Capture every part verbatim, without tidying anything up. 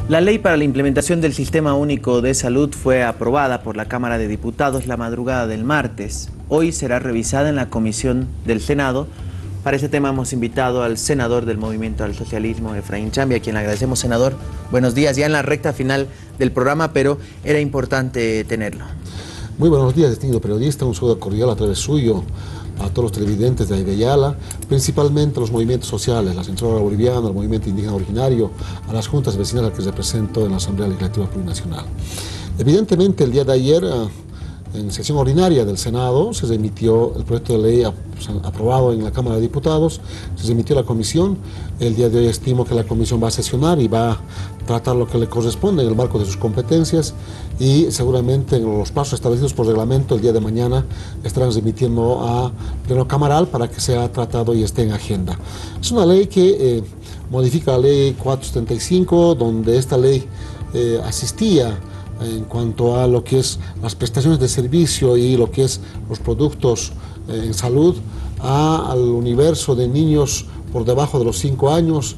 La ley para la implementación del Sistema Único de Salud fue aprobada por la Cámara de Diputados la madrugada del martes. Hoy será revisada en la Comisión del Senado. Para ese tema hemos invitado al senador del Movimiento al Socialismo, Efraín Chambi, a quien le agradecemos. Senador, buenos días, ya en la recta final del programa, pero era importante tenerlo. Muy buenos días, distinguido periodista, un saludo cordial a través suyo a todos los televidentes de Ayala, principalmente a los movimientos sociales, la Central Boliviana, el movimiento indígena originario, a las juntas vecinales que represento en la Asamblea Legislativa Plurinacional. Evidentemente, el día de ayer, en sesión ordinaria del Senado, se remitió el proyecto de ley aprobado en la Cámara de Diputados, se remitió a la Comisión. El día de hoy estimo que la Comisión va a sesionar y va a tratar lo que le corresponde en el marco de sus competencias y seguramente en los plazos establecidos por reglamento el día de mañana estarán remitiendo a pleno camaral para que sea tratado y esté en agenda. Es una ley que eh, modifica la ley cuatrocientos setenta y cinco, donde esta ley eh, asistía en cuanto a lo que es las prestaciones de servicio y lo que es los productos eh, en salud a, al universo de niños por debajo de los cinco años,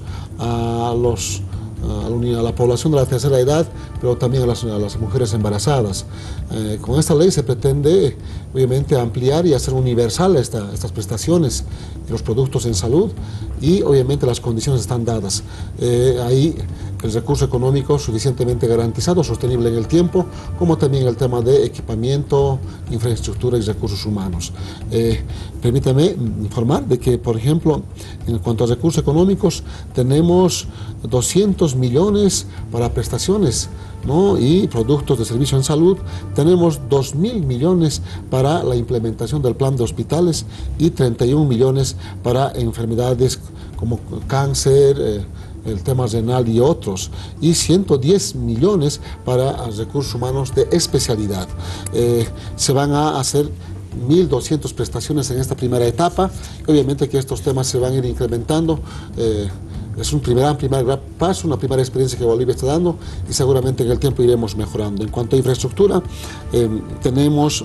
a, los, a, la, a la población de la tercera edad, pero también a las, a las mujeres embarazadas. Eh, con esta ley se pretende, obviamente, ampliar y hacer universal esta, estas prestaciones y los productos en salud y, obviamente, las condiciones están dadas. Eh, ahí el recurso económico suficientemente garantizado, sostenible en el tiempo, como también el tema de equipamiento, infraestructura y recursos humanos. Eh, permítame informar de que, por ejemplo, en cuanto a recursos económicos, tenemos doscientos millones para prestaciones, ¿no?, y productos de servicio en salud. Tenemos dos mil millones para la implementación del plan de hospitales y treinta y un millones para enfermedades como cáncer, eh, el tema renal y otros, y ciento diez millones para recursos humanos de especialidad. Eh, se van a hacer mil doscientas prestaciones en esta primera etapa, y obviamente que estos temas se van a ir incrementando. Eh, es un primer, primer gran paso, una primera experiencia que Bolivia está dando, y seguramente en el tiempo iremos mejorando. En cuanto a infraestructura, eh, tenemos,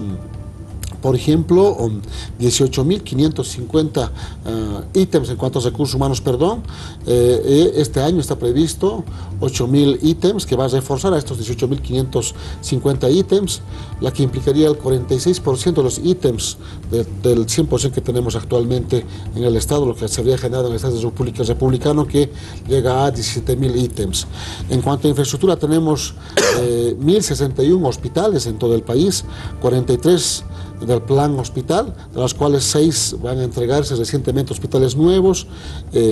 por ejemplo, dieciocho mil quinientos cincuenta uh, ítems en cuanto a recursos humanos, perdón. Eh, este año está previsto ocho mil ítems, que va a reforzar a estos dieciocho mil quinientos cincuenta ítems, la que implicaría el cuarenta y seis por ciento de los ítems de, del cien por ciento que tenemos actualmente en el Estado, lo que se habría generado en el Estado de República Republicano, que llega a diecisiete mil ítems. En cuanto a infraestructura, tenemos eh, mil sesenta y uno hospitales en todo el país, cuarenta y tres del plan hospital, de los cuales seis van a entregarse recientemente hospitales nuevos, eh,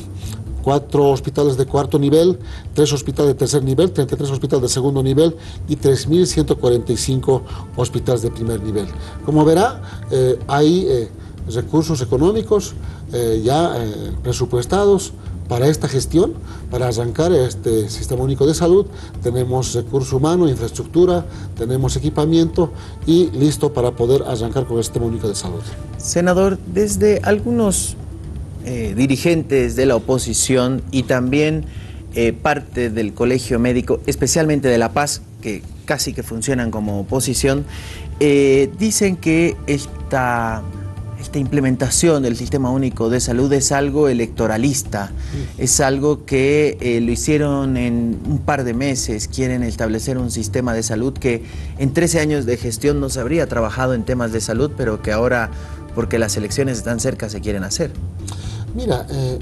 cuatro hospitales de cuarto nivel, tres hospitales de tercer nivel, treinta y tres hospitales de segundo nivel y tres mil ciento cuarenta y cinco hospitales de primer nivel. Como verá, eh, hay eh, recursos económicos eh, ya eh, presupuestados para esta gestión, para arrancar este Sistema Único de Salud. Tenemos recurso humano, infraestructura, tenemos equipamiento y listo para poder arrancar con el Sistema Único de Salud. Senador, desde algunos eh, dirigentes de la oposición y también eh, parte del Colegio Médico, especialmente de La Paz, que casi que funcionan como oposición, eh, dicen que esta... Esta implementación del Sistema Único de Salud es algo electoralista, sí. Es algo que eh, lo hicieron en un par de meses. Quieren establecer un sistema de salud que en trece años de gestión no se habría trabajado en temas de salud, pero que ahora, porque las elecciones están cerca, se quieren hacer. Mira, eh,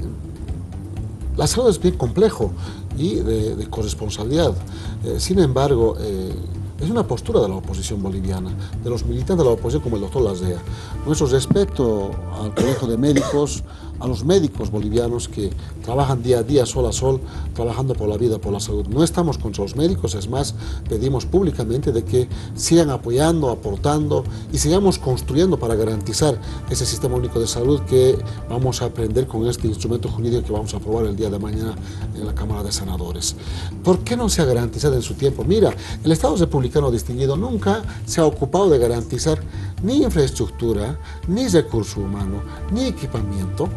la salud es bien complejo y de, de corresponsabilidad. Eh, sin embargo, eh, es una postura de la oposición boliviana, de los militantes de la oposición como el doctor Larrea. Nuestro respeto al Colegio de Médicos, a los médicos bolivianos que trabajan día a día, sol a sol, trabajando por la vida, por la salud. No estamos contra los médicos, es más, pedimos públicamente de que sigan apoyando, aportando y sigamos construyendo para garantizar ese Sistema Único de Salud que vamos a aprender con este instrumento jurídico que vamos a aprobar el día de mañana en la Cámara de Senadores. ¿Por qué no se ha garantizado en su tiempo? Mira, el Estado Republicano distinguido nunca se ha ocupado de garantizar ni infraestructura, ni recurso humano, ni equipamiento.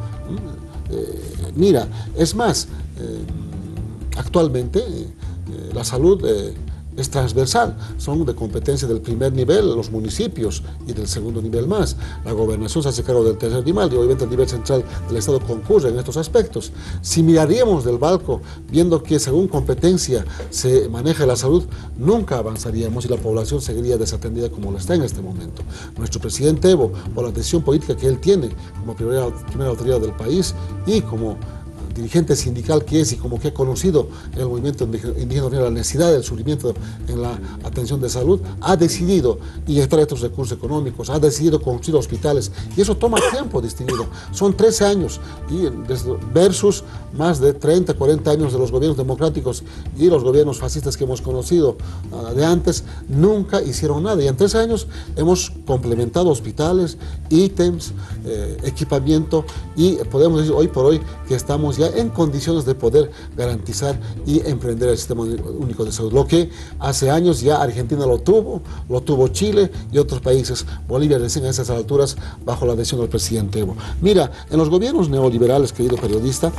Eh, mira, es más, eh, actualmente eh, la salud eh, es transversal, son de competencia del primer nivel, los municipios, y del segundo nivel más. La gobernación se hace cargo del tercer nivel y obviamente el nivel central del Estado concurre en estos aspectos. Si miraríamos del balco, viendo que según competencia se maneja la salud, nunca avanzaríamos y la población seguiría desatendida como lo está en este momento. Nuestro presidente Evo, por la decisión política que él tiene como primera, primera autoridad del país y como dirigente sindical que es y como que ha conocido el movimiento indígena la necesidad del sufrimiento en la atención de salud, ha decidido inyectar estos recursos económicos, ha decidido construir hospitales y eso toma tiempo distinguido. Son trece años y versus más de treinta, cuarenta años de los gobiernos democráticos y los gobiernos fascistas que hemos conocido uh, de antes, nunca hicieron nada y en trece años hemos complementado hospitales, ítems, eh, equipamiento y podemos decir hoy por hoy que estamos ya en condiciones de poder garantizar y emprender el sistema único de salud. Lo que hace años ya Argentina lo tuvo, lo tuvo Chile y otros países. Bolivia recién a esas alturas bajo la decisión del presidente Evo. Mira, en los gobiernos neoliberales, querido periodista,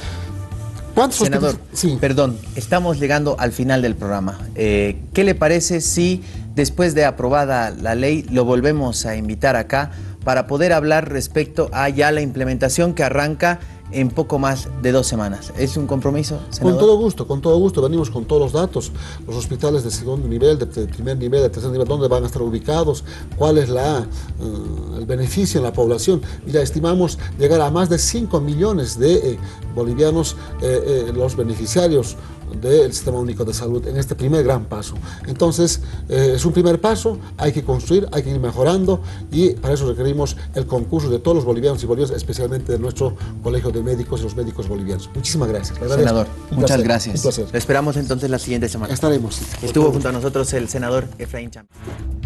¿cuántos Senador, sí. Perdón, estamos llegando al final del programa. Eh, ¿Qué le parece si después de aprobada la ley lo volvemos a invitar acá para poder hablar respecto a ya la implementación que arranca en poco más de dos semanas? ¿Es un compromiso, senador? Con todo gusto, con todo gusto. Venimos con todos los datos. Los hospitales de segundo nivel, de primer nivel, de tercer nivel, dónde van a estar ubicados, cuál es la, uh, el beneficio en la población. Mira, estimamos llegar a más de cinco millones de eh, bolivianos, eh, eh, los beneficiarios del Sistema Único de Salud en este primer gran paso. Entonces, eh, es un primer paso, hay que construir, hay que ir mejorando y para eso requerimos el concurso de todos los bolivianos y bolivianas, especialmente de nuestro Colegio de Médicos y los médicos bolivianos. Muchísimas gracias. Senador, un muchas placer, gracias. Un placer. Lo esperamos entonces la siguiente semana. Estaremos. Estuvo junto a nosotros el senador Efraín Champ.